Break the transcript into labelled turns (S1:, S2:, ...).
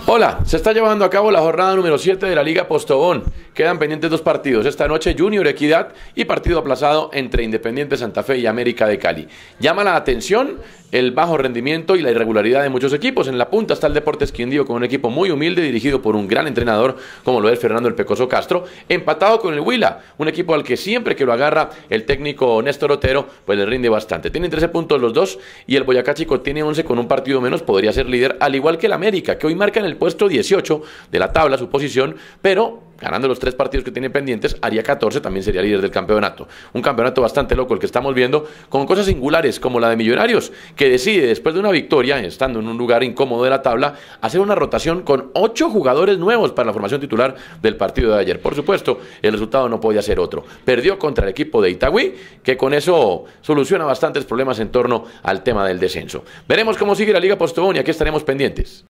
S1: Hola, se está llevando a cabo la jornada número 7 de la Liga Postobón. Quedan pendientes dos partidos. Esta noche Junior Equidad y partido aplazado entre Independiente Santa Fe y América de Cali. Llama la atención el bajo rendimiento y la irregularidad de muchos equipos. En la punta está el Deportes Quindío con un equipo muy humilde dirigido por un gran entrenador como lo es Fernando el Pecoso Castro, empatado con el Huila, un equipo al que siempre que lo agarra el técnico Néstor Otero pues le rinde bastante. Tienen 13 puntos los dos y el Boyacá Chico tiene 11 con un partido menos, podría ser líder al igual que el América, que hoy marca en el puesto 18 de la tabla su posición, pero ganando los 3 partidos que tiene pendientes, haría 14, también sería líder del campeonato. Un campeonato bastante loco el que estamos viendo, con cosas singulares como la de Millonarios, que decide después de una victoria, estando en un lugar incómodo de la tabla, hacer una rotación con 8 jugadores nuevos para la formación titular del partido de ayer. Por supuesto, el resultado no podía ser otro. Perdió contra el equipo de Itagüí, que con eso soluciona bastantes problemas en torno al tema del descenso. Veremos cómo sigue la Liga Postobón y aquí estaremos pendientes.